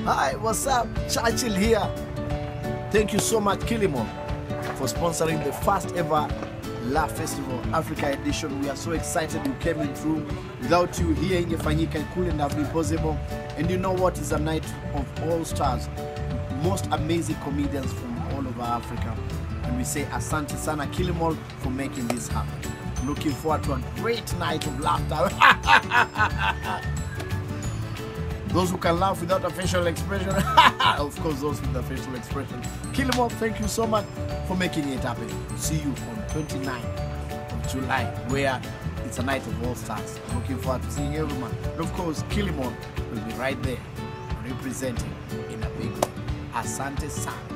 Hi, what's up? Churchill here. Thank you so much, Kilimall, for sponsoring the first ever Laugh Festival Africa edition. We are so excited you came in through. Without you here, ingefanyika, it couldn't have been possible. And you know what? It's a night of all stars, most amazing comedians from all over Africa. And we say asante sana Kilimall for making this happen. Looking forward to a great night of laughter. Those who can laugh without a facial expression, of course those with the facial expression. Kilimall, thank you so much for making it happen. See you on 29th of July, where it's a night of all stars. Looking forward to seeing everyone. And of course, Kilimall will be right there, representing in a big way. Asante sana.